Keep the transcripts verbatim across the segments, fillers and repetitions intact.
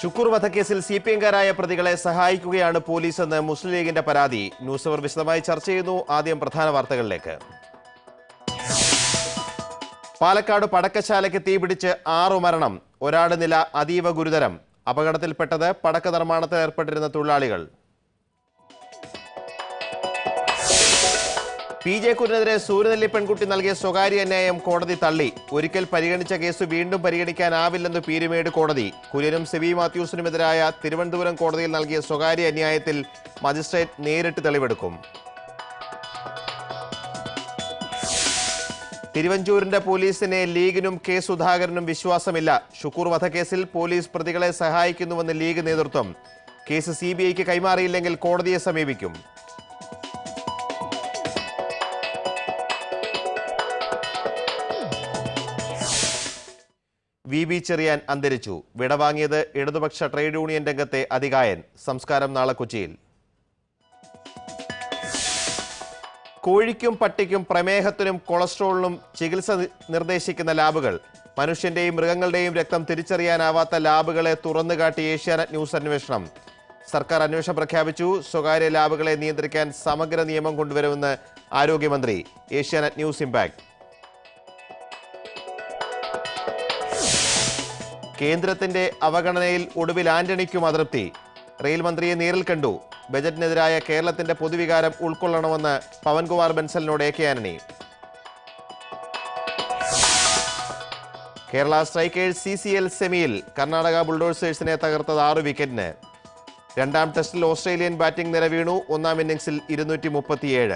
ഷുക്കൂർ വധക്കേസിൽ C P എംകാരായ പ്രതികളെ സഹായിക്കുകയാണ് പോലീസെന്ന് മുസ്ലിം ലീഗിന്റെ പരാതി. ന്യൂസ് അവർ വിശദമായി ചർച്ച ചെയ്യുന്നു. ആദ്യം പ്രധാന വാർത്തകളിലേക്ക്. പാലക്കാട് പടക്കശാലയ്ക്ക് തീപിടിച്ച് ആറു മരണം, ഒരാളുടെ നില അതീവ ഗുരുതരം. അപകടത്തിൽപ്പെട്ടത് പടക്ക നിർമ്മാണത്തിൽ ഏർപ്പെട്ടിരുന്ന തൊഴിലാളികൾ. പി ജെ കുര്യനെതിരെ സൂര്യനെല്ലി പെൺകുട്ടി നൽകിയ സ്വകാര്യ അന്യായം കോടതി തള്ളി. ഒരിക്കൽ പരിഗണിച്ച കേസ് വീണ്ടും പരിഗണിക്കാനാവില്ലെന്ന് പീരുമേട് കോടതി. കുര്യനും സെവി മാത്യൂസിനുമെതിരായ തിരുവനന്തപുരം കോടതിയിൽ നൽകിയ സ്വകാര്യ അന്യായത്തിൽ മജിസ്ട്രേറ്റ് നേരിട്ട് തെളിവെടുക്കും. തിരുവഞ്ചൂരിന്റെ പോലീസിനെ ലീഗിനും കെ സുധാകരനും വിശ്വാസമില്ല. ഷുക്കൂർ വധക്കേസിൽ പോലീസ് പ്രതികളെ സഹായിക്കുന്നുവെന്ന് ലീഗ് നേതൃത്വം. കേസ് സി ബി ഐക്ക് കൈമാറിയില്ലെങ്കിൽ കോടതിയെ സമീപിക്കും. വി ബി ചെറിയാൻ അന്തരിച്ചു. വിടവാങ്ങിയത് ഇടതുപക്ഷ ട്രേഡ് യൂണിയൻ രംഗത്തെ അതികായൻ. സംസ്കാരം നാളെ കൊച്ചിയിൽ. കോഴിക്കും പട്ടിക്കും പ്രമേഹത്തിനും കൊളസ്ട്രോളിനും ചികിത്സ നിർദ്ദേശിക്കുന്ന ലാബുകൾ. മനുഷ്യന്റെയും മൃഗങ്ങളുടെയും രക്തം തിരിച്ചറിയാനാവാത്ത ലാബുകളെ തുറന്നുകാട്ടി ഏഷ്യാനെറ്റ് ന്യൂസ് അന്വേഷണം. സർക്കാർ അന്വേഷണം പ്രഖ്യാപിച്ചു. സ്വകാര്യ ലാബുകളെ നിയന്ത്രിക്കാൻ സമഗ്ര നിയമം കൊണ്ടുവരുമെന്ന് ആരോഗ്യമന്ത്രി. Asianet news impact. കേന്ദ്രത്തിന്റെ അവഗണനയിൽ ഒടുവിൽ ആന്റണിക്കും അതൃപ്തി. റെയിൽ മന്ത്രിയെ നേരിൽ കണ്ടു. ബജറ്റിനെതിരായ കേരളത്തിന്റെ പൊതുവികാരം ഉൾക്കൊള്ളണമെന്ന് പവൻകുമാർ ബൻസലിനോട് A K Antony. Kerala strikers C C L സെമിയിൽ കർണാടക ബുൾഡോസേഴ്സിനെ തകർത്തത് ആറ് വിക്കറ്റിന്. രണ്ടാം ടെസ്റ്റിൽ ഓസ്ട്രേലിയൻ ബാറ്റിംഗ് നിര വീണു. ഒന്നാം ഇന്നിംഗ്സിൽ ഇരുന്നൂറ്റി മുപ്പത്തിയേഴ്.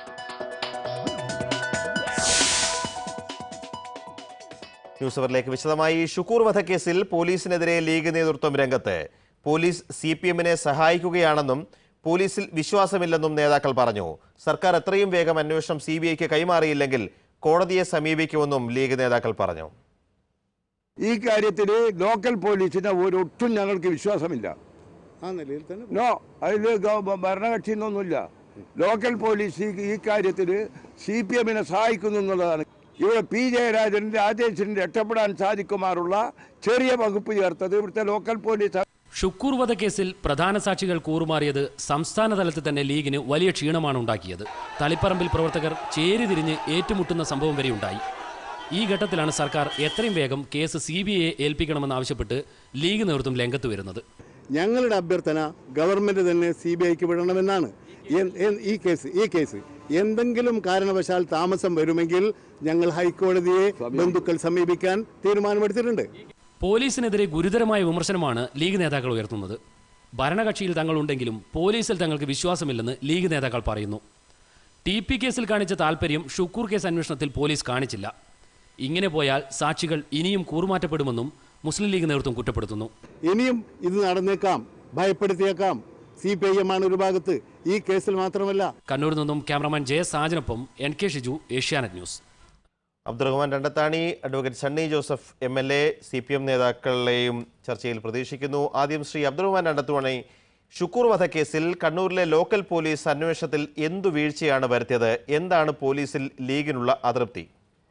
ന്യൂസ് അവറിലേക്ക് വിശദമായി. ഷുക്കൂർ വധക്കേസിൽ പോലീസിനെതിരെ ലീഗ് നേതൃത്വം രംഗത്ത്. പോലീസ് സി പി എമ്മിനെ സഹായിക്കുകയാണെന്നും പോലീസിൽ വിശ്വാസമില്ലെന്നും നേതാക്കൾ പറഞ്ഞു. സർക്കാർ എത്രയും വേഗം അന്വേഷണം സി ബി ഐക്ക് കൈമാറിയില്ലെങ്കിൽ കോടതിയെ സമീപിക്കുമെന്നും ലീഗ് നേതാക്കൾ പറഞ്ഞു. ഈ കാര്യത്തിൽ ലോക്കൽ പോലീസിന് ഒരൊട്ടും ഞങ്ങൾക്ക് വിശ്വാസമില്ല. നോ, അതിൽ ഭരണകക്ഷി എന്നൊന്നുമില്ല. ലോക്കൽ പോലീസ് ഈ കാര്യത്തിൽ സി പി എമ്മിനെ സഹായിക്കുന്നു എന്നുള്ളതാണ്. ഇവിടെ പി ജയരാജൻ രാജേഷിന് രക്ഷപ്പെടാൻ സാധിക്കുമാറുള്ള ചെറിയ വകുപ്പ് ചേർത്തത് ഇവിടുത്തെ ലോക്കൽ പോലീസ്. ഷുക്കൂർ വധക്കേസിൽ പ്രധാന സാക്ഷികൾ കൂറുമാറിയത് സംസ്ഥാന തലത്തിൽ തന്നെ ലീഗിന് വലിയ ക്ഷീണമാണ് ഉണ്ടാക്കിയത്. തളിപ്പറമ്പിൽ പ്രവർത്തകർ ചേരിതിരിഞ്ഞ് ഏറ്റുമുട്ടുന്ന സംഭവം വരെയുണ്ടായി. ഈ ഘട്ടത്തിലാണ് സർക്കാർ എത്രയും വേഗം കേസ് സി ബി ഐയെ ഏൽപ്പിക്കണമെന്നാവശ്യപ്പെട്ട് ലീഗ് നേതൃത്വം രംഗത്ത് വരുന്നത്. ഞങ്ങളുടെ അഭ്യർത്ഥന ഗവൺമെന്റ് തന്നെ സി ബി ഐക്ക് വിടണമെന്നാണ്. ഈ കേസ് ഈ കേസ് എന്തെങ്കിലും കാരണവശാൽ താമസം വരുമെങ്കിൽ ഞങ്ങൾ ഹൈക്കോടതിയെ ബന്ധുക്കൾ സമീപിക്കാൻ തീരുമാനമെടുത്തിട്ടുണ്ട്. പോലീസിനെതിരെ ഗുരുതരമായ വിമർശനമാണ് ലീഗ് നേതാക്കൾ ഉയർത്തുന്നത്. ഭരണകക്ഷിയിൽ തങ്ങളുണ്ടെങ്കിലും പോലീസിൽ തങ്ങൾക്ക് വിശ്വാസമില്ലെന്ന് ലീഗ് നേതാക്കൾ പറയുന്നു. ടി പി കേസിൽ കാണിച്ച താൽപ്പര്യം ഷുക്കൂർ കേസ് അന്വേഷണത്തിൽ പോലീസ് കാണിച്ചില്ല. ഇങ്ങനെ പോയാൽ സാക്ഷികൾ ഇനിയും കൂറുമാറ്റപ്പെടുമെന്നും മുസ്ലിം ലീഗ് നേതൃത്വം കുറ്റപ്പെടുത്തുന്നു. ഇനിയും ഇത് നടന്നേക്കാം, ഭയപ്പെടുത്തിയേക്കാം. സി പി ഐ എം ആണ് ഒരു ഭാഗത്ത്, ഈ കേസിൽ മാത്രമല്ല. കണ്ണൂരിൽ നിന്നും ക്യാമറമാൻ ജെ സാജനൊപ്പം N K Shiju, Asianet news. Abdurahman Randathani, advocate Sunny Joseph M L A, C P M നേതാക്കളെയും ചർച്ചയിൽ പ്രതീക്ഷിക്കുന്നു. ആദ്യം ശ്രീ അബ്ദുറഹ്മാൻ രണ്ടത്താണി, ഷുക്കൂർ വധക്കേസിൽ കണ്ണൂരിലെ ലോക്കൽ പോലീസ് അന്വേഷണത്തിൽ എന്തു വീഴ്ചയാണ് വരുത്തിയത്? എന്താണ് പോലീസിൽ ലീഗിനുള്ള അതൃപ്തി?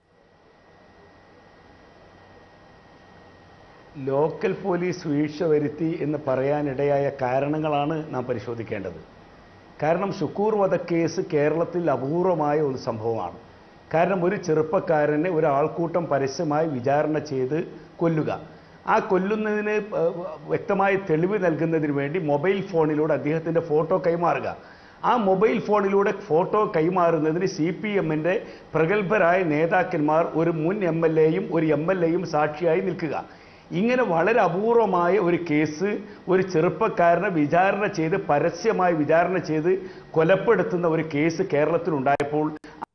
ലോക്കൽ പോലീസ് വീഴ്ച വരുത്തി എന്ന് പറയാനിടയായ കാരണങ്ങളാണ് നാം പരിശോധിക്കേണ്ടത്. കാരണം ഷുക്കൂർ വധക്കേസ് കേരളത്തിൽ അപൂർവമായ ഒരു സംഭവമാണ്. കാരണം ഒരു ചെറുപ്പക്കാരനെ ഒരു ആൾക്കൂട്ടം പരസ്യമായി വിചാരണ ചെയ്ത് കൊല്ലുക, ആ കൊല്ലുന്നതിന് വ്യക്തമായ തെളിവ് നൽകുന്നതിന് വേണ്ടി മൊബൈൽ ഫോണിലൂടെ അദ്ദേഹത്തിൻ്റെ ഫോട്ടോ കൈമാറുക. ആ മൊബൈൽ ഫോണിലൂടെ ഫോട്ടോ കൈമാറുന്നതിന് സി പി എമ്മിൻ്റെ പ്രഗത്ഭരായ നേതാക്കന്മാർ, ഒരു മുൻ എം എൽ എയും ഒരു എം എൽ എയും സാക്ഷിയായി നിൽക്കുക. ഇങ്ങനെ വളരെ അപൂർവമായ ഒരു കേസ് ഒരു ചെറുപ്പക്കാരനെ വിചാരണ ചെയ്ത് പരസ്യമായി വിചാരണ ചെയ്ത് കൊലപ്പെടുത്തുന്ന ഒരു കേസ് കേരളത്തിലുണ്ടായപ്പോൾ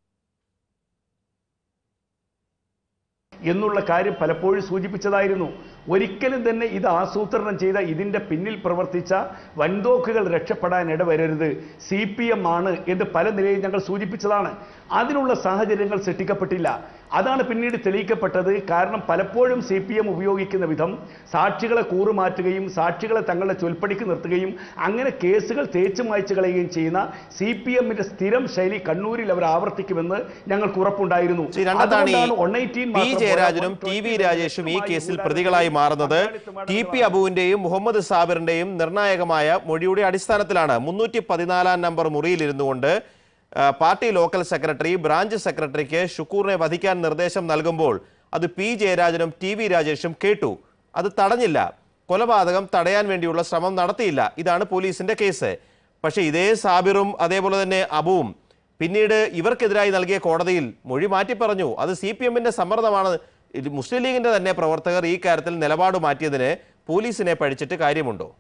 എന്നുള്ള കാര്യം പലപ്പോഴും സൂചിപ്പിച്ചതായിരുന്നു. ഒരിക്കലും തന്നെ ഇത് ആസൂത്രണം ചെയ്ത, ഇതിൻ്റെ പിന്നിൽ പ്രവർത്തിച്ച വൻതോക്കുകൾ രക്ഷപ്പെടാൻ ഇടവരരുത്, സി പി എം ആണ് എന്ന് പല നിലയിൽ ഞങ്ങൾ സൂചിപ്പിച്ചതാണ്. അതിനുള്ള സാഹചര്യങ്ങൾ സൃഷ്ടിക്കപ്പെട്ടില്ല. അതാണ് പിന്നീട് തെളിയിക്കപ്പെട്ടത്. കാരണം പലപ്പോഴും സി പി എം ഉപയോഗിക്കുന്ന വിധം സാക്ഷികളെ കൂറുമാറ്റുകയും സാക്ഷികളെ തങ്ങളുടെ ചൊൽപ്പടിക്ക് നിർത്തുകയും അങ്ങനെ കേസുകൾ തേച്ചു മായ്ച്ചു കളയുകയും ചെയ്യുന്ന സി പി എമ്മിന്റെ സ്ഥിരം ശൈലി കണ്ണൂരിൽ അവർ ആവർത്തിക്കുമെന്ന് ഞങ്ങൾക്ക് ഉറപ്പുണ്ടായിരുന്നു. പി ജയരാജനും ടി വി രാജേഷും ഈ കേസിൽ പ്രതികളായി മാറുന്നത് ടി പി അബുവിന്റെയും മുഹമ്മദ് സാബിറിന്റെയും നിർണായകമായ മൊഴിയുടെ അടിസ്ഥാനത്തിലാണ്. മുന്നൂറ്റി പതിനാലാം നമ്പർ മുറിയിലിരുന്നു കൊണ്ട് പാർട്ടി ലോക്കൽ സെക്രട്ടറി ബ്രാഞ്ച് സെക്രട്ടറിക്ക് ഷുക്കൂറിനെ വധിക്കാൻ നിർദ്ദേശം നൽകുമ്പോൾ അത് പി ജയരാജനും ടി വി രാജേഷും കേട്ടു. അത് തടഞ്ഞില്ല. കൊലപാതകം തടയാൻ വേണ്ടിയുള്ള ശ്രമം നടത്തിയില്ല. ഇതാണ് പോലീസിന്റെ കേസ്. പക്ഷേ ഇതേ സാബിറും അതേപോലെ തന്നെ അബുവും പിന്നീട് ഇവർക്കെതിരായി നൽകിയ കോടതിയിൽ മൊഴി മാറ്റി പറഞ്ഞു. അത് സി പി എമ്മിന്റെ സമ്മർദ്ദമാണ്. മുസ്ലിം ലീഗിന്റെ തന്നെ പ്രവർത്തകർ ഈ കാര്യത്തിൽ നിലപാട് മാറ്റിയതിന് പോലീസിനെ പഴിച്ചിട്ട് കാര്യമുണ്ടോ?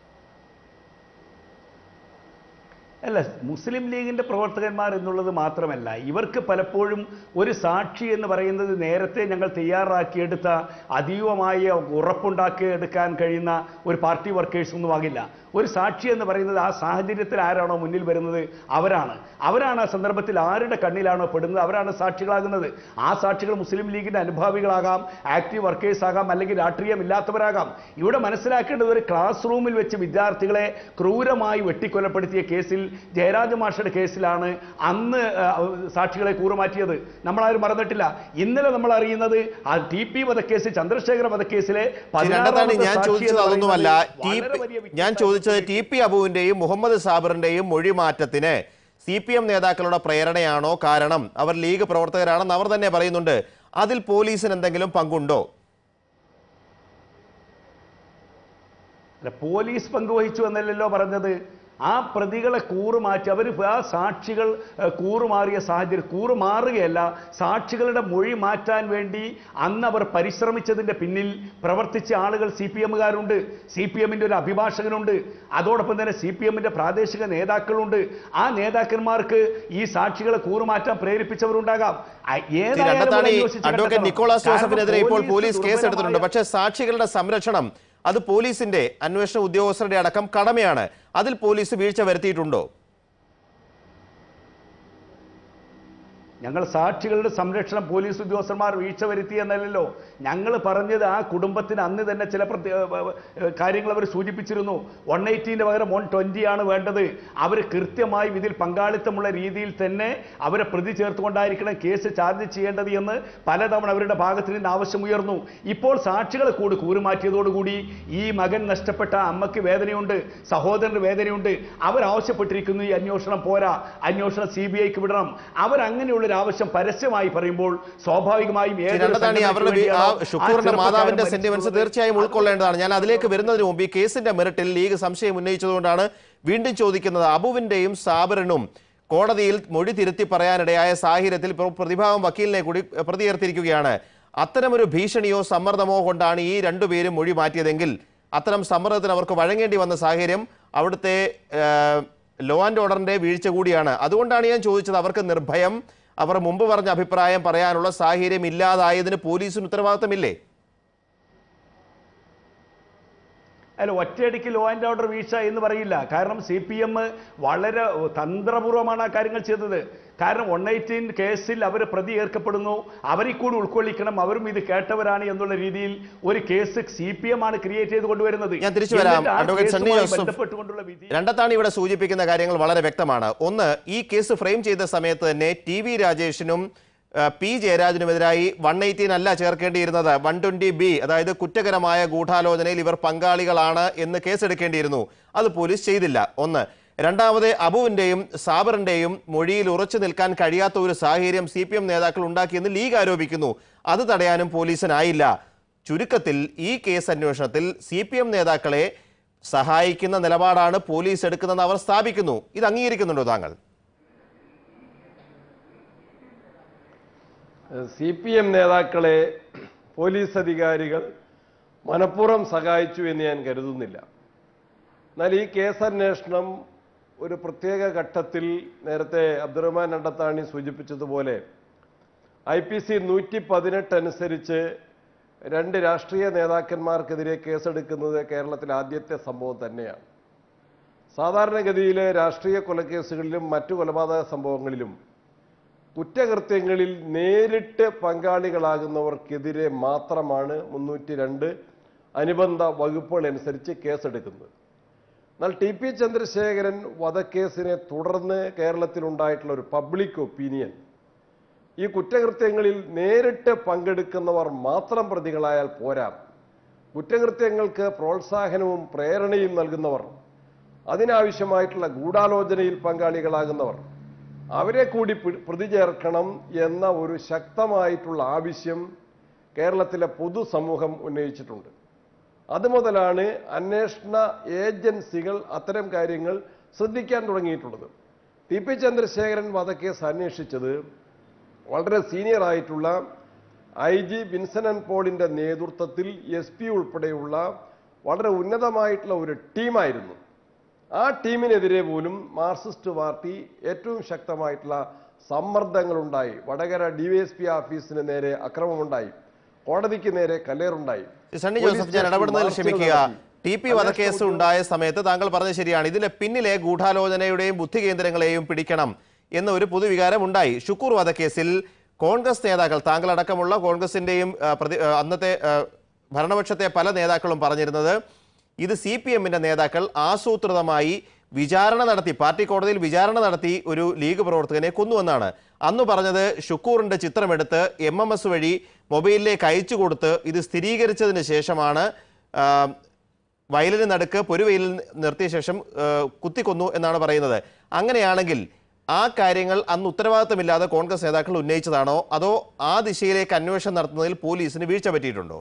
അല്ല, മുസ്ലിം ലീഗിൻ്റെ പ്രവർത്തകന്മാർ എന്നുള്ളത് മാത്രമല്ല, ഇവർക്ക് പലപ്പോഴും ഒരു സാക്ഷി എന്ന് പറയുന്നത് നേരത്തെ ഞങ്ങൾ തയ്യാറാക്കിയെടുത്ത അതീവമായ ഉറപ്പുണ്ടാക്കിയെടുക്കാൻ കഴിയുന്ന ഒരു പാർട്ടി വർക്കേഴ്സ് ഒന്നും ആകില്ല. ഒരു സാക്ഷി എന്ന് പറയുന്നത് ആ സാഹചര്യത്തിൽ ആരാണോ മുന്നിൽ വരുന്നത് അവരാണ്. അവരാണ് ആ സന്ദർഭത്തിൽ ആരുടെ കണ്ണിലാണോ പെടുന്നത് അവരാണ് സാക്ഷികളാകുന്നത്. ആ സാക്ഷികൾ മുസ്ലിം ലീഗിൻ്റെ അനുഭാവികളാകാം, ആക്റ്റീവ് വർക്കേഴ്സ് ആകാം, അല്ലെങ്കിൽ രാഷ്ട്രീയമില്ലാത്തവരാകാം. ഇവിടെ മനസ്സിലാക്കേണ്ടത് ഒരു ക്ലാസ് റൂമിൽ വെച്ച് വിദ്യാർത്ഥികളെ ക്രൂരമായി വെട്ടിക്കൊലപ്പെടുത്തിയ കേസിൽ ജയരാജ മാഷയുടെ കേസിലാണ് അന്ന് സാക്ഷികളെ കൂറുമാറ്റിയത്. നമ്മളാരും മറന്നിട്ടില്ല. ഇന്നലെ നമ്മൾ അറിയുന്നത് ആ ടി പി വധക്കേസ്, ചന്ദ്രശേഖര വധക്കേസിലെ ഞാൻ ചോദിച്ചത് ടി പി അബുവിന്റെയും മുഹമ്മദ് സാബിറിന്റെയും മൊഴിമാറ്റത്തിന് സി പി എം നേതാക്കളുടെ പ്രേരണയാണോ കാരണം? അവർ ലീഗ് പ്രവർത്തകരാണെന്ന് അവർ തന്നെ പറയുന്നുണ്ട്. അതിൽ പോലീസിന് എന്തെങ്കിലും പങ്കുണ്ടോ? അല്ല, പോലീസ് പങ്കുവഹിച്ചു എന്നല്ലല്ലോ പറഞ്ഞത്. ആ പ്രതികളെ കൂറുമാറ്റി അവർ ആ സാക്ഷികൾ കൂറുമാറിയ സാഹചര്യം കൂറുമാറുകയല്ല, സാക്ഷികളുടെ മൊഴി മാറ്റാൻ വേണ്ടി അന്ന് അവർ പരിശ്രമിച്ചതിൻ്റെ പിന്നിൽ പ്രവർത്തിച്ച ആളുകൾ സി പി എമ്മുകാരുണ്ട്. സി പി എമ്മിൻ്റെ ഒരു അഭിഭാഷകനുണ്ട്. അതോടൊപ്പം തന്നെ സി പി എമ്മിൻ്റെ പ്രാദേശിക നേതാക്കളുണ്ട്. ആ നേതാക്കന്മാർക്ക് ഈ സാക്ഷികളെ കൂറുമാറ്റാൻ പ്രേരിപ്പിച്ചവരുണ്ടാകാം. അഡ്വക്കേറ്റ് നിക്കോളാസ് ജോസഫിനെതിരെ ഇപ്പോൾ പോലീസ് കേസെടുത്തിട്ടുണ്ട്. പക്ഷേ സാക്ഷികളുടെ സംരക്ഷണം അത് പോലീസിന്റെ അന്വേഷണ ഉദ്യോഗസ്ഥരുടെ അടക്കം കടമയാണ്. അതിൽ പോലീസ് വീഴ്ച വരുത്തിയിട്ടുണ്ടോ? ഞങ്ങൾ സാക്ഷികളുടെ സംരക്ഷണം പോലീസ് ഉദ്യോഗസ്ഥന്മാർ വീഴ്ച വരുത്തിയെന്നല്ലോ ഞങ്ങൾ പറഞ്ഞത്. ആ കുടുംബത്തിന് അന്ന് തന്നെ ചില കാര്യങ്ങൾ അവർ സൂചിപ്പിച്ചിരുന്നു. വൺ എയ്റ്റീൻ്റെ പകരം വൺ ട്വൻറ്റി ആണ് വേണ്ടത്. അവർ കൃത്യമായും ഇതിൽ പങ്കാളിത്തമുള്ള രീതിയിൽ തന്നെ അവരെ പ്രതി ചേർത്തുകൊണ്ടായിരിക്കണം കേസ് ചാർജ് ചെയ്യേണ്ടത് എന്ന് പലതവണ അവരുടെ ഭാഗത്ത് നിന്ന് ആവശ്യമുയർന്നു. ഇപ്പോൾ സാക്ഷികളെ കൂടി കൂറുമാറ്റിയതോടുകൂടി ഈ മകൻ നഷ്ടപ്പെട്ട അമ്മയ്ക്ക് വേദനയുണ്ട്, സഹോദരന് വേദനയുണ്ട്. അവരാവശ്യപ്പെട്ടിരിക്കുന്നു ഈ അന്വേഷണം പോരാ, അന്വേഷണം സി ബി ഐക്ക് വിടണം. അവരങ്ങനെയുള്ള ആവശ്യം പരസ്യമായി പറയുമ്പോൾ സ്വാഭാവികമായും ഷുക്കൂറിന്റെ മാതാവിന്റെ സെന്റിമെന്റ്സ് തീർച്ചയായും ഉൾക്കൊള്ളേണ്ടതാണ്. ഞാൻ അതിലേക്ക് വരുന്നതിന് മുമ്പ് ഈ കേസിന്റെ മെറിറ്റിൽ ലീഗ് സംശയം ഉന്നയിച്ചതുകൊണ്ടാണ് വീണ്ടും ചോദിക്കുന്നത്. അബുവിന്റെയും സാബിറിനും കോടതിയിൽ മൊഴി തിരുത്തി പറയാനിടയായ സാഹചര്യത്തിൽ പ്രതിഭാഗം വക്കീലിനെ കൂടി പ്രതിയേർത്തിരിക്കുകയാണ്. അത്തരമൊരു ഭീഷണിയോ സമ്മർദ്ദമോ കൊണ്ടാണ് ഈ രണ്ടുപേരും മൊഴി മാറ്റിയതെങ്കിൽ അത്തരം സമ്മർദ്ദത്തിന് അവർക്ക് വഴങ്ങേണ്ടി വന്ന സാഹചര്യം അവിടുത്തെ ലോ ആൻഡ് ഓർഡറിന്റെ വീഴ്ച കൂടിയാണ്. അതുകൊണ്ടാണ് ഞാൻ ചോദിച്ചത്, അവർക്ക് നിർഭയം അവർ മുമ്പ് പറഞ്ഞ അഭിപ്രായം പറയാനുള്ള സാഹചര്യം ഇല്ലാതായതിന് പോലീസിന് ഉത്തരവാദിത്തമില്ലേ? അല്ല, ഒറ്റയടിക്ക് ലോ ആൻഡ് ഓർഡർ വീഴ്ച എന്ന് പറയില്ല. കാരണം സി പി എം വളരെ തന്ത്രപൂർവ്വമാണ് ആ കാര്യങ്ങൾ ചെയ്തത്. കാരണം വൺ എയ്റ്റീൻ കേസിൽ അവർ പ്രതി ഏർക്കപ്പെടുന്നു, അവരെ കൂടി ഉൾക്കൊള്ളിക്കണം, അവരും ഇത് കേട്ടവരാണ് എന്നുള്ള രീതിയിൽ ഒരു കേസ് സി പി എം ആണ് ക്രിയേറ്റ് ചെയ്ത് കൊണ്ടുവരുന്നത്. ഞാൻ തിരിച്ചു വരാം. രണ്ടത്താണ് ഇവിടെ സൂചിപ്പിക്കുന്ന കാര്യങ്ങൾ വളരെ വ്യക്തമാണ്. ഒന്ന്, ഈ കേസ് ഫ്രെയിം ചെയ്ത സമയത്ത് തന്നെ ടി വി രാജേഷിനും പി ജയരാജനുമെതിരായി വൺ എയ്റ്റീൻ അല്ല ചേർക്കേണ്ടിയിരുന്നത്, വൺ ട്വന്റി ബി, അതായത് കുറ്റകരമായ ഗൂഢാലോചനയിൽ ഇവർ പങ്കാളികളാണ് എന്ന് കേസെടുക്കേണ്ടിയിരുന്നു. അത് പോലീസ് ചെയ്തില്ല. ഒന്ന്. രണ്ടാമത്, അബുവിന്റെയും സാബറിന്റെയും മൊഴിയിൽ ഉറച്ചു നിൽക്കാൻ കഴിയാത്ത ഒരു സാഹചര്യം സി പി എം നേതാക്കൾ ഉണ്ടാക്കിയെന്ന് ലീഗ് ആരോപിക്കുന്നു. അത് തടയാനും പോലീസിനായില്ല. ചുരുക്കത്തിൽ ഈ കേസ് അന്വേഷണത്തിൽ സി പി എം നേതാക്കളെ സഹായിക്കുന്ന നിലപാടാണ് പോലീസ് എടുക്കുന്നതെന്ന് അവർ സ്ഥാപിക്കുന്നു. ഇത് അംഗീകരിക്കുന്നുണ്ടോ താങ്കൾ? സി പി എം നേതാക്കളെ പോലീസ് അധികാരികൾ മനഃപൂർവ്വം സഹായിച്ചു എന്ന് ഞാൻ കരുതുന്നില്ല. എന്നാൽ ഈ കേസന്വേഷണം ഒരു പ്രത്യേക ഘട്ടത്തിൽ നേരത്തെ അബ്ദുറഹ്മാൻ രണ്ടത്താണി സൂചിപ്പിച്ചതുപോലെ ഐ പി സി നൂറ്റി പതിനെട്ട് അനുസരിച്ച് രണ്ട് രാഷ്ട്രീയ നേതാക്കന്മാർക്കെതിരെ കേസെടുക്കുന്നത് കേരളത്തിൽ ആദ്യത്തെ സംഭവം തന്നെയാണ്. സാധാരണഗതിയിലെ രാഷ്ട്രീയ കൊലക്കേസുകളിലും മറ്റു കൊലപാതക സംഭവങ്ങളിലും കുറ്റകൃത്യങ്ങളിൽ നേരിട്ട് പങ്കാളികളാകുന്നവർക്കെതിരെ മാത്രമാണ് മുന്നൂറ്റി രണ്ട് അനുബന്ധ വകുപ്പുകൾ അനുസരിച്ച് കേസെടുക്കുന്നത്. എന്നാൽ ടി പി ചന്ദ്രശേഖരൻ വധക്കേസിനെ തുടർന്ന് കേരളത്തിലുണ്ടായിട്ടുള്ള ഒരു പബ്ലിക് ഒപ്പീനിയൻ, ഈ കുറ്റകൃത്യങ്ങളിൽ നേരിട്ട് പങ്കെടുക്കുന്നവർ മാത്രം പ്രതികളായാൽ പോരാ, കുറ്റകൃത്യങ്ങൾക്ക് പ്രോത്സാഹനവും പ്രേരണയും നൽകുന്നവർ, അതിനാവശ്യമായിട്ടുള്ള ഗൂഢാലോചനയിൽ പങ്കാളികളാകുന്നവർ, അവരെ കൂടി പ്രതി ചേർക്കണം എന്ന ഒരു ശക്തമായിട്ടുള്ള ആവശ്യം കേരളത്തിലെ പൊതുസമൂഹം ഉന്നയിച്ചിട്ടുണ്ട്. അതുമുതലാണ് അന്വേഷണ ഏജൻസികൾ അത്തരം കാര്യങ്ങൾ ശ്രദ്ധിക്കാൻ തുടങ്ങിയിട്ടുള്ളത്. ടി പി ചന്ദ്രശേഖരൻ വധക്കേസ് അന്വേഷിച്ചത് വളരെ സീനിയർ ആയിട്ടുള്ള ഐ ജി വിൻസെന്റ് പോളിന്റെ നേതൃത്വത്തിൽ എസ് പി ഉൾപ്പെടെയുള്ള വളരെ ഉന്നതമായിട്ടുള്ള ഒരു ടീമായിരുന്നു. ആ ടീമിനെതിരെ പോലും മാർക്സിസ്റ്റ് പാർട്ടി ഏറ്റവും ശക്തമായിട്ടുള്ള സമ്മർദ്ദങ്ങളുണ്ടായി. വടകര ഡിവൈഎസ്പി ഓഫീസിന് നേരെ അക്രമമുണ്ടായി, കോടതിക്ക് നേരെ കല്ലേറുണ്ടായി. സണ്ണി ജോസഫ്, ഞാൻ ഇടപെടുന്നതിൽ ക്ഷമിക്കുക. ടി പി വധക്കേസ് ഉണ്ടായ സമയത്ത് താങ്കൾ പറഞ്ഞത് ശരിയാണ്. ഇതിന്റെ പിന്നിലെ ഗൂഢാലോചനയുടെയും ബുദ്ധി കേന്ദ്രങ്ങളെയും പിടിക്കണം എന്ന ഒരു പൊതുവികാരം ഉണ്ടായി. ഷുക്കൂർ വധക്കേസിൽ കോൺഗ്രസ് നേതാക്കൾ, താങ്കളടക്കമുള്ള കോൺഗ്രസിന്റെയും പ്രതി അന്നത്തെ ഭരണപക്ഷത്തെ പല നേതാക്കളും പറഞ്ഞിരുന്നത് ഇത് സി പി എമ്മിന്റെ നേതാക്കൾ ആസൂത്രിതമായി വിചാരണ നടത്തി, പാർട്ടി കോടതിയിൽ വിചാരണ നടത്തി ഒരു ലീഗ് പ്രവർത്തകനെ കൊന്നുവെന്നാണ്. അന്ന് പറഞ്ഞത് ഷുക്കൂറിന്റെ ചിത്രമെടുത്ത് എം എം എസ് വഴി മൊബൈലിലേക്ക് അയച്ചു കൊടുത്ത് ഇത് സ്ഥിരീകരിച്ചതിന് ശേഷമാണ് വയലിന് നടുക്ക് പൊരുവെയിലിൽ നിർത്തിയ ശേഷം കുത്തിക്കൊന്നു എന്നാണ് പറയുന്നത്. അങ്ങനെയാണെങ്കിൽ ആ കാര്യങ്ങൾ അന്ന് ഉത്തരവാദിത്തമില്ലാതെ കോൺഗ്രസ് നേതാക്കൾ ഉന്നയിച്ചതാണോ, അതോ ആ ദിശയിലേക്ക് അന്വേഷണം നടത്തുന്നതിൽ പോലീസിന് വീഴ്ച പറ്റിയിട്ടുണ്ടോ?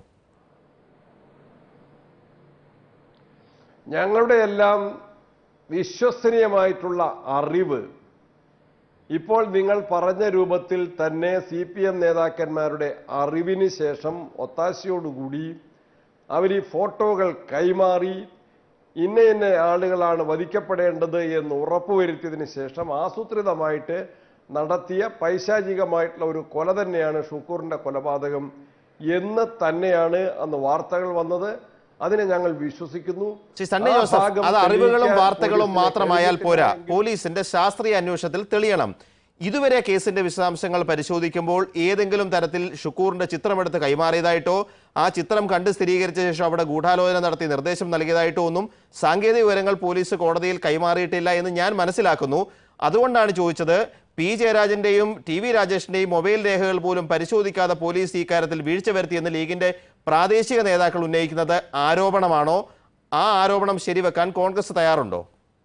ഞങ്ങളുടെ എല്ലാം വിശ്വസനീയമായിട്ടുള്ള അറിവ് ഇപ്പോൾ നിങ്ങൾ പറഞ്ഞ രൂപത്തിൽ തന്നെ സി പി എം നേതാക്കന്മാരുടെ അറിവിന് ശേഷം ഒത്താശയോടുകൂടി അവർ ഈ ഫോട്ടോകൾ കൈമാറി ഇന്ന ഇന്ന ആളുകളാണ് വധിക്കപ്പെടേണ്ടത് എന്ന് ഉറപ്പുവരുത്തിയതിന് ശേഷം ആസൂത്രിതമായിട്ട് നടത്തിയ പൈശാചികമായിട്ടുള്ള ഒരു കൊല തന്നെയാണ് ഷുക്കൂറിന്റെ കൊലപാതകം എന്ന് തന്നെയാണ് അന്ന് വാർത്തകൾ വന്നത്. അതിനെ ഞങ്ങൾ വിശ്വസിക്കുന്നു. സണ്ണി ജോസഫ്, അത് അറിവുകളും വാർത്തകളും മാത്രമായാൽ പോരാ, പോലീസിന്റെ ശാസ്ത്രീയ അന്വേഷണത്തിൽ തെളിയണം. ഇതുവരെ കേസിന്റെ വിശദാംശങ്ങൾ പരിശോധിക്കുമ്പോൾ ഏതെങ്കിലും തരത്തിൽ ഷുക്കൂറിന്റെ ചിത്രമെടുത്ത് കൈമാറിയതായിട്ടോ ആ ചിത്രം കണ്ട് സ്ഥിരീകരിച്ച ശേഷം അവിടെ ഗൂഢാലോചന നടത്തി നിർദ്ദേശം നൽകിയതായിട്ടോ ഒന്നും സാങ്കേതിക വിവരങ്ങൾ പോലീസ് കോടതിയിൽ കൈമാറിയിട്ടില്ല എന്ന് ഞാൻ മനസ്സിലാക്കുന്നു. അതുകൊണ്ടാണ് ചോദിച്ചത്, പി ജയരാജന്റെയും ടി വി രാജേഷിന്റെയും മൊബൈൽ രേഖകൾ പോലും പരിശോധിക്കാതെ പോലീസ് ഈ കാര്യത്തിൽ വീഴ്ച വരുത്തിയെന്ന് ലീഗിന്റെ പ്രാദേശിക നേതാക്കൾ ഉന്നയിക്കുന്നത് ആരോപണമാണോ? ആ ആരോപണം ശരിവെക്കാൻ കോൺഗ്രസ് തയ്യാറുണ്ടോ?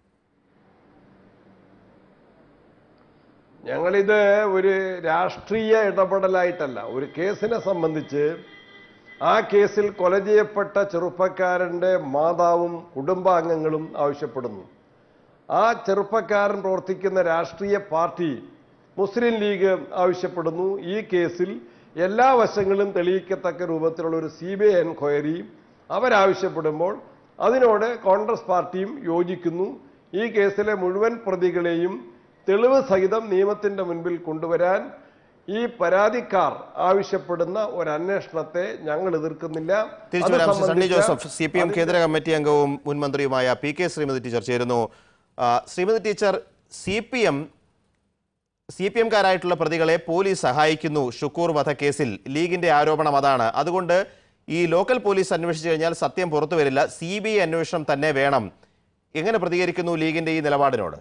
ഞങ്ങളിത് ഒരു രാഷ്ട്രീയ ഇടപെടലായിട്ടല്ല, ഒരു കേസിനെ സംബന്ധിച്ച് ആ കേസിൽ കൊല ചെയ്യപ്പെട്ട ചെറുപ്പക്കാരൻ്റെ മാതാവും കുടുംബാംഗങ്ങളും ആവശ്യപ്പെടുന്നു. ആ ചെറുപ്പക്കാരൻ പ്രവർത്തിക്കുന്ന രാഷ്ട്രീയ പാർട്ടി മുസ്ലിം ലീഗ് ആവശ്യപ്പെടുന്നു. ഈ കേസിൽ എല്ലാ വശങ്ങളും തെളിയിക്കത്തക്ക രൂപത്തിലുള്ള ഒരു സി ബി ഐ എൻക്വയറി അവരാവശ്യപ്പെടുമ്പോൾ അതിനോട് കോൺഗ്രസ് പാർട്ടിയും യോജിക്കുന്നു. ഈ കേസിലെ മുഴുവൻ പ്രതികളെയും തെളിവ് സഹിതം നിയമത്തിന്റെ മുൻപിൽ കൊണ്ടുവരാൻ ഈ പരാതിക്കാർ ആവശ്യപ്പെടുന്ന ഒരു അന്വേഷണത്തെ ഞങ്ങൾ എതിർക്കുന്നില്ല. Sunny Joseph, C P M കേന്ദ്ര കമ്മിറ്റി അംഗവും മുൻ മന്ത്രിയുമായ പി കെ ശ്രീമതി ടീച്ചർ ചേരുന്നു. Sreemathi teacher, C P M C P എംകാരായിട്ടുള്ള പ്രതികളെ പോലീസ് സഹായിക്കുന്നു ഷുക്കൂർ വധക്കേസിൽ, ലീഗിന്റെ ആരോപണം അതാണ്. അതുകൊണ്ട് ഈ ലോക്കൽ പോലീസ് അന്വേഷിച്ചു കഴിഞ്ഞാൽ സത്യം പുറത്തു വരില്ല, സി ബി ഐ അന്വേഷണം തന്നെ വേണം. എങ്ങനെ പ്രതികരിക്കുന്നു ലീഗിന്റെ ഈ നിലപാടിനോട്?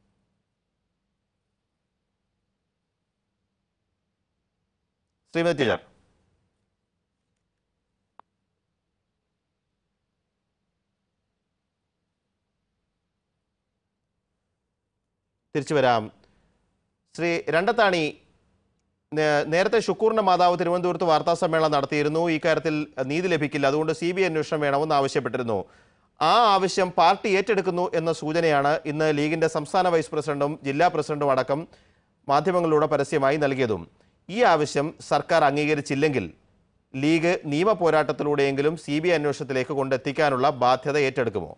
ശ്രീമതി ടീച്ചർ. തിരിച്ചു വരാം. ശ്രീ രണ്ടത്താണി, നേരത്തെ ഷുക്കൂറിന്റെ മാതാവ് തിരുവനന്തപുരത്ത് വാർത്താ സമ്മേളനം നടത്തിയിരുന്നു. ഈ കാര്യത്തിൽ നീതി ലഭിക്കില്ല, അതുകൊണ്ട് സി ബി ഐ അന്വേഷണം വേണമെന്ന് ആവശ്യപ്പെട്ടിരുന്നു. ആ ആവശ്യം പാർട്ടി ഏറ്റെടുക്കുന്നു എന്ന സൂചനയാണ് ഇന്ന് ലീഗിന്റെ സംസ്ഥാന വൈസ് പ്രസിഡന്റും ജില്ലാ പ്രസിഡന്റും അടക്കം മാധ്യമങ്ങളിലൂടെ പരസ്യമായി നൽകിയതും. ഈ ആവശ്യം സർക്കാർ അംഗീകരിച്ചില്ലെങ്കിൽ ലീഗ് നിയമ പോരാട്ടത്തിലൂടെയെങ്കിലും സി ബി ഐ അന്വേഷണത്തിലേക്ക് കൊണ്ടെത്തിക്കാനുള്ള ബാധ്യത ഏറ്റെടുക്കുമോ?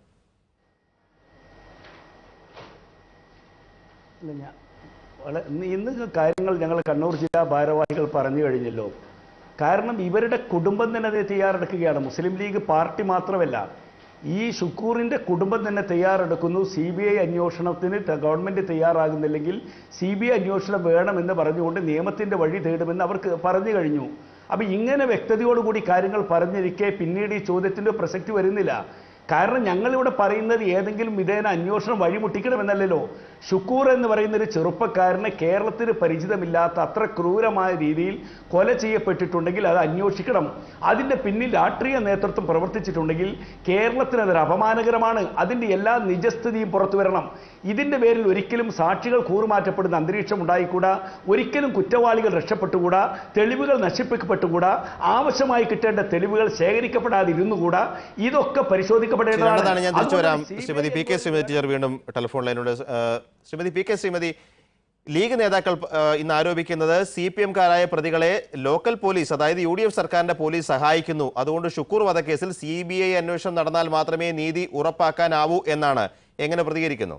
ഇന്ന് കാര്യങ്ങൾ ഞങ്ങൾ കണ്ണൂർ ജില്ലാ ഭാരവാഹികൾ പറഞ്ഞു കഴിഞ്ഞല്ലോ. കാരണം ഇവരുടെ കുടുംബം തന്നെ തയ്യാറെടുക്കുകയാണ്. മുസ്ലിം ലീഗ് പാർട്ടി മാത്രമല്ല, ഈ ഷുക്കൂറിൻ്റെ കുടുംബം തന്നെ തയ്യാറെടുക്കുന്നു. സി ബി ഐ അന്വേഷണത്തിന് ഗവൺമെൻറ് തയ്യാറാകുന്നില്ലെങ്കിൽ സി ബി ഐ അന്വേഷണം വേണമെന്ന് പറഞ്ഞുകൊണ്ട് നിയമത്തിൻ്റെ വഴി തേടുമെന്ന് അവർക്ക് പറഞ്ഞു കഴിഞ്ഞു. അപ്പം ഇങ്ങനെ വ്യക്തതയോടുകൂടി കാര്യങ്ങൾ പറഞ്ഞിരിക്കെ പിന്നീട് ഈ ചോദ്യത്തിൻ്റെ പ്രസക്തി വരുന്നില്ല. കാരണം ഞങ്ങളിവിടെ പറയുന്നത് ഏതെങ്കിലും വിധേന അന്വേഷണം വഴിമുട്ടിക്കണമെന്നല്ലല്ലോ. ഷുക്കൂർ എന്ന് പറയുന്ന ഒരു ചെറുപ്പക്കാരനെ കേരളത്തിന് പരിചിതമില്ലാത്ത അത്ര ക്രൂരമായ രീതിയിൽ കൊല ചെയ്യപ്പെട്ടിട്ടുണ്ടെങ്കിൽ അത് അന്വേഷിക്കണം. അതിൻ്റെ പിന്നിൽ രാഷ്ട്രീയ നേതൃത്വം പ്രവർത്തിച്ചിട്ടുണ്ടെങ്കിൽ കേരളത്തിന് അതൊരു അപമാനകരമാണ്. അതിൻ്റെ എല്ലാ നിജസ്ഥിതിയും പുറത്തു വരണം. ഇതിൻ്റെ പേരിൽ ഒരിക്കലും സാക്ഷികൾ കൂറുമാറ്റപ്പെടുന്ന അന്തരീക്ഷം ഉണ്ടായിക്കൂടാ. ഒരിക്കലും കുറ്റവാളികൾ രക്ഷപ്പെട്ടുകൂടാ. തെളിവുകൾ നശിപ്പിക്കപ്പെട്ടുകൂടാ. ആവശ്യമായി കിട്ടേണ്ട തെളിവുകൾ ശേഖരിക്കപ്പെടാതിരുന്നുകൂടാ. ഇതൊക്കെ പരിശോധിക്കപ്പെടേണ്ടതാണ്. ഞാൻ തിരിച്ചു വരാം. Sreemathi P K Sreemathi teacher വീണ്ടും ടെലിഫോൺ ലൈനിലൂടെ. Sreemathi P K Sreemathi, league നേതാക്കൾ ഇന്ന് ആരോപിക്കുന്നത് സി പി എംകാരായ പ്രതികളെ ലോക്കൽ പോലീസ്, അതായത് യു ഡി എഫ് സർക്കാരിന്റെ പോലീസ് സഹായിക്കുന്നു. അതുകൊണ്ട് ഷുക്കൂർ വധക്കേസിൽ സി ബി ഐ അന്വേഷണം നടന്നാൽ മാത്രമേ നീതി ഉറപ്പാക്കാനാവൂ എന്നാണ്. എങ്ങനെ പ്രതികരിക്കുന്നു?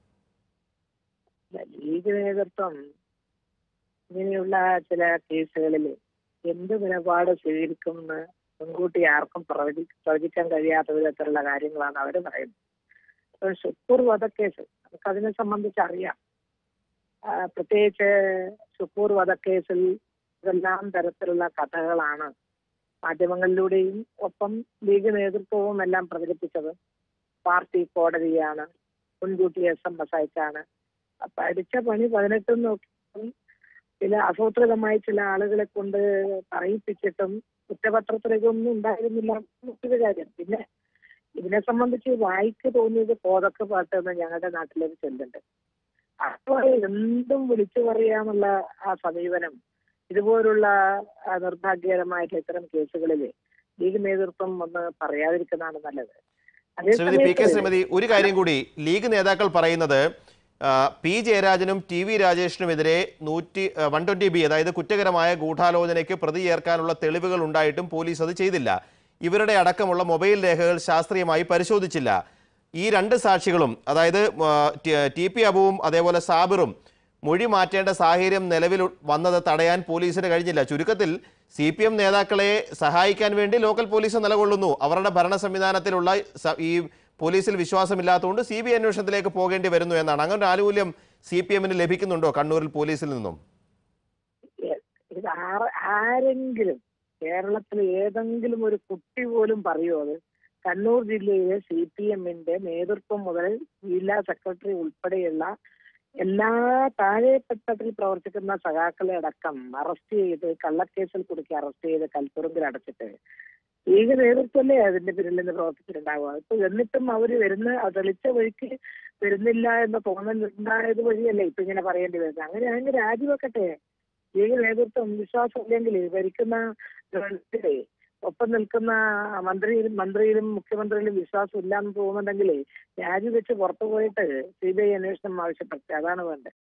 ലീഗ് നേതൃത്വം ഇങ്ങനെയുള്ള ചില കേസുകളിൽ എന്ത് നിലപാട് സ്വീകരിക്കുമെന്ന് മുൻകൂട്ടി ആർക്കും പ്രവചി പ്രവചിക്കാൻ കഴിയാത്ത വിധത്തിലുള്ള കാര്യങ്ങളാണ് അവർ പറയുന്നത്. അപ്പോൾ ഷുക്കൂർ വധക്കേസ് നമുക്കതിനെ സംബന്ധിച്ച് അറിയാം. പ്രത്യേകിച്ച് ഷുക്കൂർ വധക്കേസിൽ ഇതെല്ലാം തരത്തിലുള്ള കഥകളാണ് മാധ്യമങ്ങളിലൂടെയും ഒപ്പം ലീഗ് നേതൃത്വവും എല്ലാം പ്രചരിപ്പിച്ചത്. പാർട്ടി കോടതിയാണ്, മുൻകൂട്ടി എസ് എം എസ് അയച്ചാണ്. പഠിച്ച പണി പതിനെട്ടും നോക്കി ചില ആസൂത്രിതമായി ചില ആളുകളെ കൊണ്ട് പറയിപ്പിച്ചിട്ടും കുറ്റപത്രത്തിലേക്കൊന്നും ഉണ്ടായിരുന്നില്ല മറ്റൊരു കാര്യം. പിന്നെ ഇതിനെ സംബന്ധിച്ച് വായിക്ക് തോന്നിയത് കോതക്ക് പാട്ട് എന്ന് ഞങ്ങളുടെ നാട്ടിലേക്ക് ചെല്ലുന്നുണ്ട്. അപ്പോൾ എന്തും വിളിച്ചു പറയാനുള്ള ആ സമീപനം ഇതുപോലുള്ള നിർഭാഗ്യകരമായിട്ടുള്ള ഇത്തരം കേസുകളിൽ ലീഗ് നേതൃത്വം ഒന്ന് പറയാതിരിക്കുന്നതാണ് നല്ലത്. ശ്രീമതി പി കെ ശ്രീമതി, ഒരു കാര്യം കൂടി, ലീഗ് നേതാക്കൾ പറയുന്നത് പി ജയരാജനും ടി വി രാജേഷിനുമെതിരെ നൂറ്റി വൺ ട്വന്റി ബി അതായത് കുറ്റകരമായ ഗൂഢാലോചനയ്ക്ക് പ്രതി ചേർക്കാനുള്ള തെളിവുകൾ ഉണ്ടായിട്ടും പോലീസ് അത് ചെയ്തില്ല. ഇവരുടെ അടക്കമുള്ള മൊബൈൽ രേഖകൾ ശാസ്ത്രീയമായി പരിശോധിച്ചില്ല. ഈ രണ്ട് സാക്ഷികളും, അതായത് ടി പി അബുവും അതേപോലെ സാബിറും മൊഴി മാറ്റേണ്ട സാഹചര്യം നിലവിൽ വന്നത് തടയാൻ പോലീസിന് കഴിഞ്ഞില്ല. ചുരുക്കത്തിൽ സി പി എം നേതാക്കളെ സഹായിക്കാൻ വേണ്ടി ലോക്കൽ പോലീസ് നിലകൊള്ളുന്നു. അവരുടെ ഭരണ സംവിധാനത്തിലുള്ള ഈ പോലീസിൽ വിശ്വാസമില്ലാത്തതുകൊണ്ട് സി ബി ഐ അന്വേഷണത്തിലേക്ക് പോകേണ്ടി വരുന്നു എന്നാണ്. അങ്ങനെ ഒരു ആനുകൂല്യം സി പി എമ്മിന് ലഭിക്കുന്നുണ്ടോ കണ്ണൂരിൽ പോലീസിൽ നിന്നും? ഇത് ആരെങ്കിലും കേരളത്തിൽ ഏതെങ്കിലും ഒരു കുട്ടി പോലും പറയുമോ? അത് കണ്ണൂർ ജില്ലയിലെ സി പി എമ്മിന്റെ നേതൃത്വം മുതൽ ജില്ലാ സെക്രട്ടറി ഉൾപ്പെടെയുള്ള എല്ലാ താഴെത്തട്ടിൽ പ്രവർത്തിക്കുന്ന സഖാക്കളെ അടക്കം അറസ്റ്റ് ചെയ്ത് കള്ളക്കേസിൽ കുടുക്കി അറസ്റ്റ് ചെയ്ത് കൽത്തുറുമ്പിൽ അടച്ചിട്ട് ലീഗ് നേതൃത്വമല്ലേ അതിന്റെ പിന്നിൽ നിന്ന് പ്രവർത്തിച്ചിട്ടുണ്ടാവുക. ഇപ്പൊ എന്നിട്ടും അവര് വരുന്ന തെളിച്ച വഴിക്ക് വരുന്നില്ല എന്ന തോന്നൽ ഉണ്ടായത് വഴിയല്ലേ ഇപ്പൊ ഇങ്ങനെ പറയേണ്ടി വരുന്നത്. അങ്ങനെ അങ്ങ് രാജിവെക്കട്ടെ. ലീഗ് നേതൃത്വം വിശ്വാസം ഇല്ലെങ്കിൽ ഭരിക്കുന്ന ഗവൺമെന്റിലെ ഒപ്പം നിൽക്കുന്ന മന്ത്രിയിലും മന്ത്രിയിലും മുഖ്യമന്ത്രിയിലും വിശ്വാസം ഇല്ലാന്ന് തോന്നുന്നുണ്ടെങ്കിൽ രാജിവെച്ച് പുറത്തു പോയിട്ട് സി ബി ഐ അന്വേഷണം ആവശ്യപ്പെട്ടു. അതാണ് വേണ്ടത്.